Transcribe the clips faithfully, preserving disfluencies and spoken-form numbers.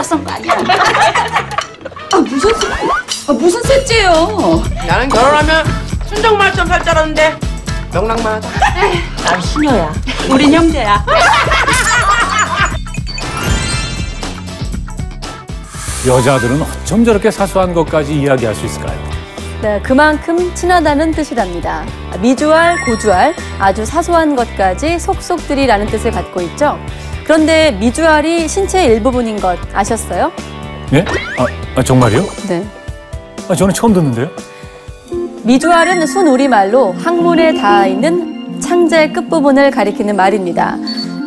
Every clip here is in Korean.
싹싼 거 아니야? 아 무슨 셋? 아 무슨 셋째요? 나는 결혼하면 순정만점 살 줄 알았는데 명랑만 하다. 난 수녀야. 우린 형제야. 여자들은 어쩜 저렇게 사소한 것까지 이야기할 수 있을까요? 네, 그만큼 친하다는 뜻이랍니다. 미주알, 고주알, 아주 사소한 것까지 속속들이라는 뜻을 갖고 있죠. 그런데 미주알이 신체의 일부분인 것 아셨어요? 네? 아, 아 정말요? 네. 아, 저는 처음 듣는데요. 미주알은 순우리말로 항문에 닿아 있는 창자의 끝부분을 가리키는 말입니다.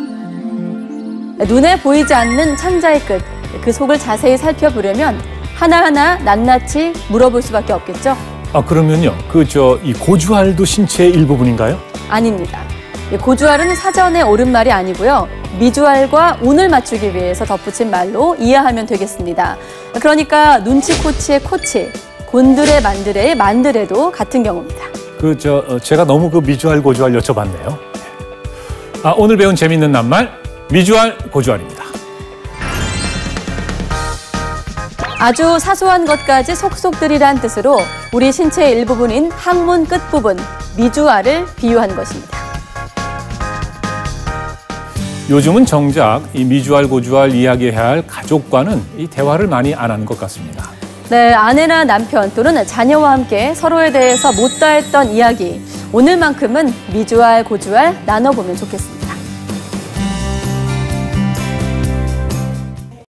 눈에 보이지 않는 창자의 끝, 그 속을 자세히 살펴보려면 하나하나 낱낱이 물어볼 수밖에 없겠죠? 아, 그러면요. 그, 저, 이 고주알도 신체의 일부분인가요? 아닙니다. 고주알은 사전에 옳은 말이 아니고요. 미주알과 운을 맞추기 위해서 덧붙인 말로 이해하면 되겠습니다. 그러니까 눈치 코치의 코치, 곤드레 만드레의 만드레도 같은 경우입니다. 그, 저, 어, 제가 너무 그 미주알, 고주알 여쭤봤네요. 아, 오늘 배운 재밌는 낱말, 미주알, 고주알입니다. 아주 사소한 것까지 속속들이란 뜻으로 우리 신체의 일부분인 항문 끝부분, 미주알을 비유한 것입니다. 요즘은 정작 이 미주알, 고주알 이야기해야 할 가족과는 이 대화를 많이 안 하는 것 같습니다. 네, 아내나 남편 또는 자녀와 함께 서로에 대해서 못다 했던 이야기, 오늘만큼은 미주알, 고주알 나눠보면 좋겠습니다.